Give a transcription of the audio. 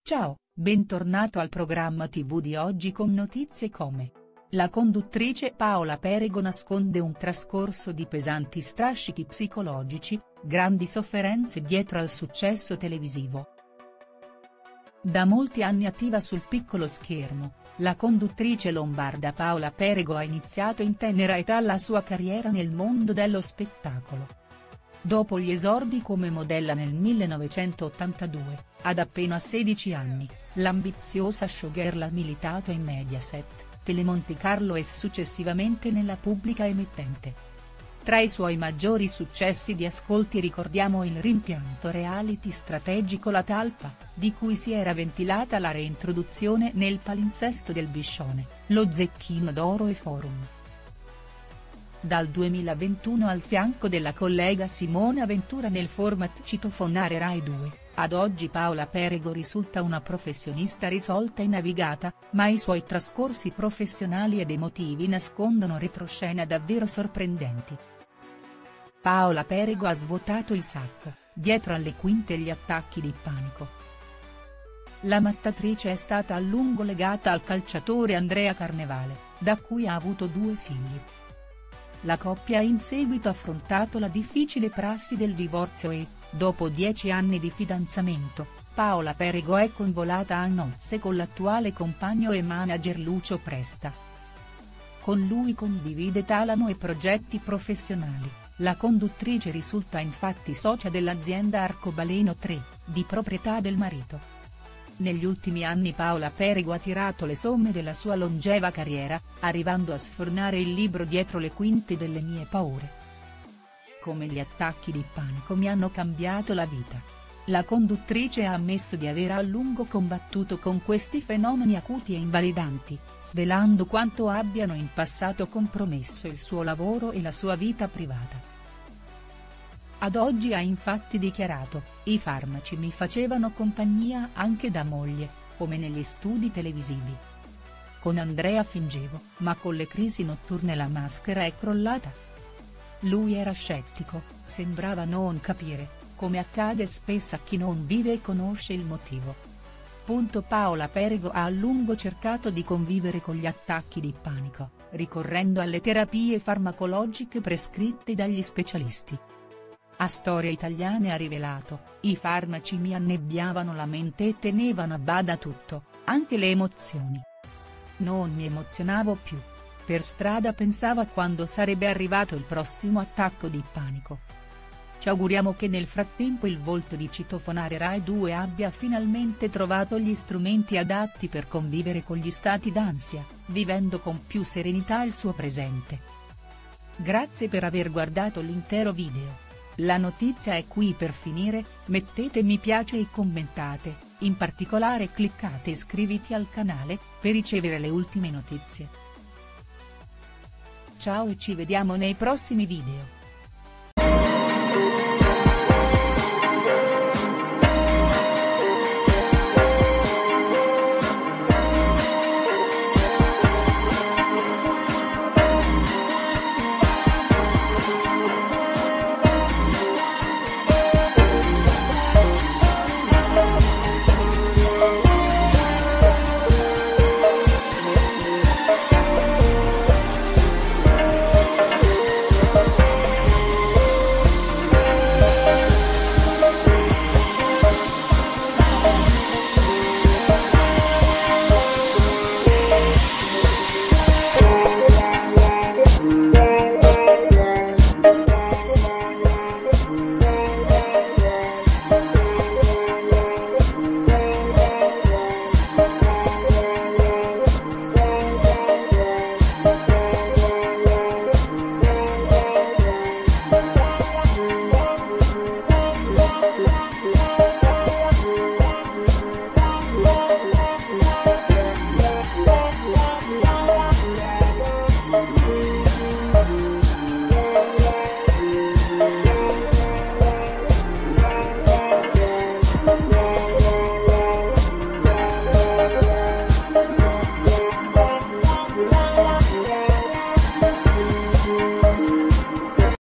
Ciao, bentornato al programma TV di oggi con notizie come: la conduttrice Paola Perego nasconde un trascorso di pesanti strascichi psicologici, grandi sofferenze dietro al successo televisivo. Da molti anni attiva sul piccolo schermo, la conduttrice lombarda Paola Perego ha iniziato in tenera età la sua carriera nel mondo dello spettacolo. Dopo gli esordi come modella nel 1982, ad appena 16 anni, l'ambiziosa showgirl ha militato in Mediaset, Telemonte Carlo e successivamente nella pubblica emittente. Tra i suoi maggiori successi di ascolti ricordiamo il rimpianto reality strategico La Talpa, di cui si era ventilata la reintroduzione nel palinsesto del Biscione, Lo Zecchino d'Oro e Forum. Dal 2021 al fianco della collega Simona Ventura nel format Citofonare Rai 2, ad oggi Paola Perego risulta una professionista risolta e navigata, ma i suoi trascorsi professionali ed emotivi nascondono retroscena davvero sorprendenti. Paola Perego ha svuotato il sacco, dietro alle quinte gli attacchi di panico. La mattatrice è stata a lungo legata al calciatore Andrea Carnevale, da cui ha avuto 2 figli. La coppia ha in seguito affrontato la difficile prassi del divorzio e, dopo 10 anni di fidanzamento, Paola Perego è convolata a nozze con l'attuale compagno e manager Lucio Presta. Con lui condivide talano e progetti professionali, la conduttrice risulta infatti socia dell'azienda Arcobaleno 3, di proprietà del marito. Negli ultimi anni Paola Perego ha tirato le somme della sua longeva carriera, arrivando a sfornare il libro Dietro le quinte delle mie paure. Come gli attacchi di panico mi hanno cambiato la vita. La conduttrice ha ammesso di aver a lungo combattuto con questi fenomeni acuti e invalidanti, svelando quanto abbiano in passato compromesso il suo lavoro e la sua vita privata. Ad oggi ha infatti dichiarato: "I farmaci mi facevano compagnia anche da moglie, come negli studi televisivi. Con Andrea fingevo, ma con le crisi notturne la maschera è crollata". Lui era scettico, sembrava non capire, come accade spesso a chi non vive e conosce il motivo. Paola Perego ha a lungo cercato di convivere con gli attacchi di panico, ricorrendo alle terapie farmacologiche prescritte dagli specialisti. A Storie Italiane ha rivelato: "I farmaci mi annebbiavano la mente e tenevano a bada tutto, anche le emozioni. Non mi emozionavo più. Per strada pensavo a quando sarebbe arrivato il prossimo attacco di panico". Ci auguriamo che nel frattempo il volto di Citofonare Rai 2 abbia finalmente trovato gli strumenti adatti per convivere con gli stati d'ansia, vivendo con più serenità il suo presente. Grazie per aver guardato l'intero video. La notizia è qui per finire, mettete mi piace e commentate, in particolare cliccate iscriviti al canale, per ricevere le ultime notizie. Ciao e ci vediamo nei prossimi video.